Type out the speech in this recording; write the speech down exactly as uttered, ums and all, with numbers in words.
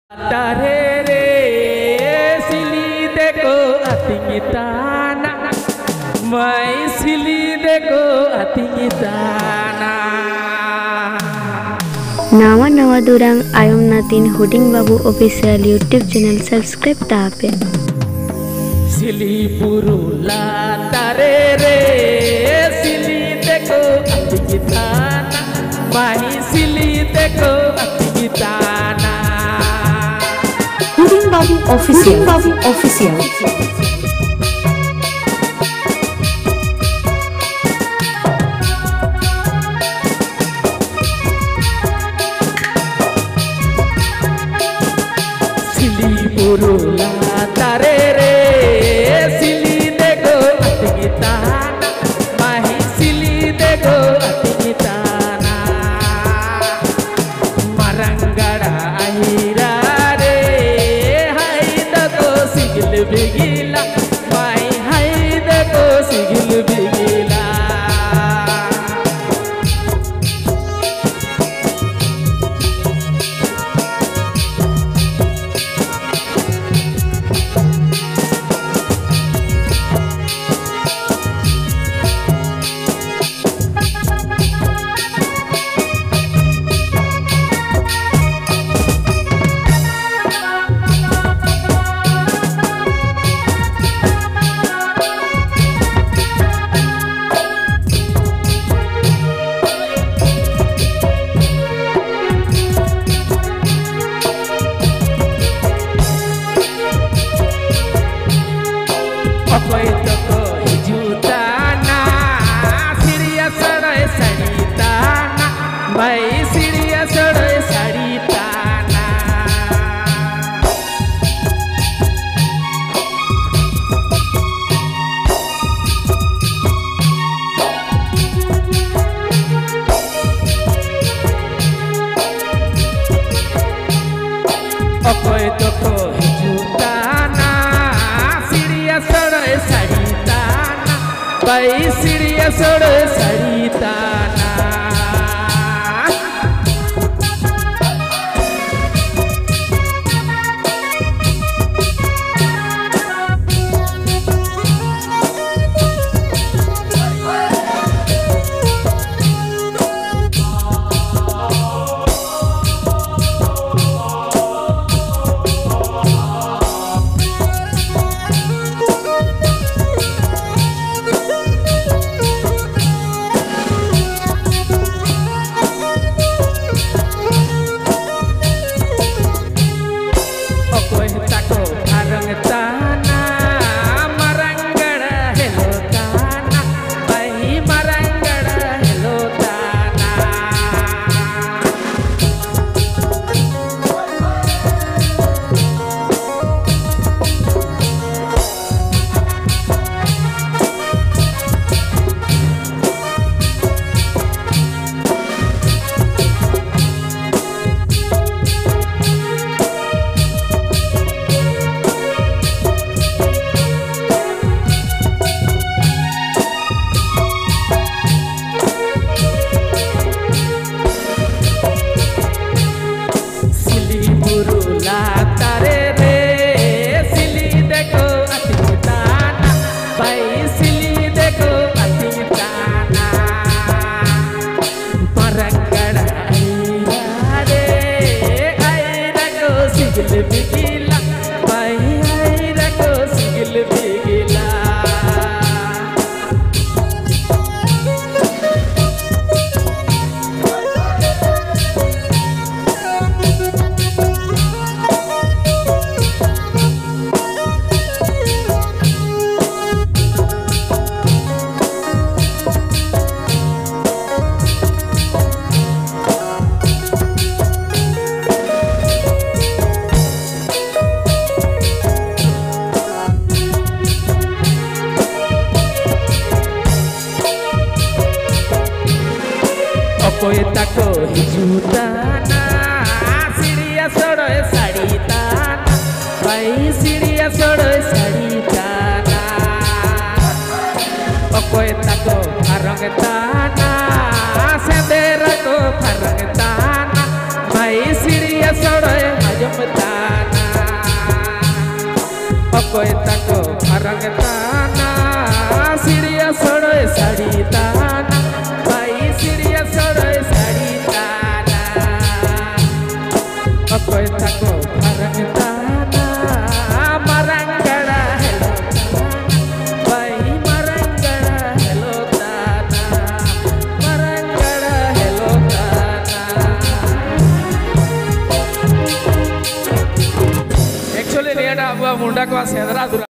Tare re sili deko atingi tana, mai sili deko atingi tana. Nawa nawa durang ayom natin huding babu official YouTube channel subscribe tape. Sili purula tare re sili deko atingi tana, mai sili deko atingi tana. Huding Babu Official. Huding Babu Official. Sili purula tare re sili deko atingi tana, mahi sili deko atingi tana. Marangara ahira bigila mai haida ko sigil bigila Apoy toko hijutana, siriya sarai saritana, mai siriya sarai saritana. Apoy toko hijutana, sore saritana, bai siriya sore saritana. Bigila, mai haira ko sigil bigila. Apoy tako hijutana, siriya sore saritana, bai siriya sore saritana. Apoy tako parang tana, sendera ko parang tana, bai siriya sore majum tana. अकोय तको फरंग ताना सीढ़िया सड़े साड़ी ताना भाई सीढ़िया सड़े साड़ी ताना अकोय तको फरंग ताना मरंगड़ा हेलो भाई मरंगड़ा हेलो ताना मरंगड़ा हेलो ताना एक्चुअली नियटा अब मुंडा को सेदरा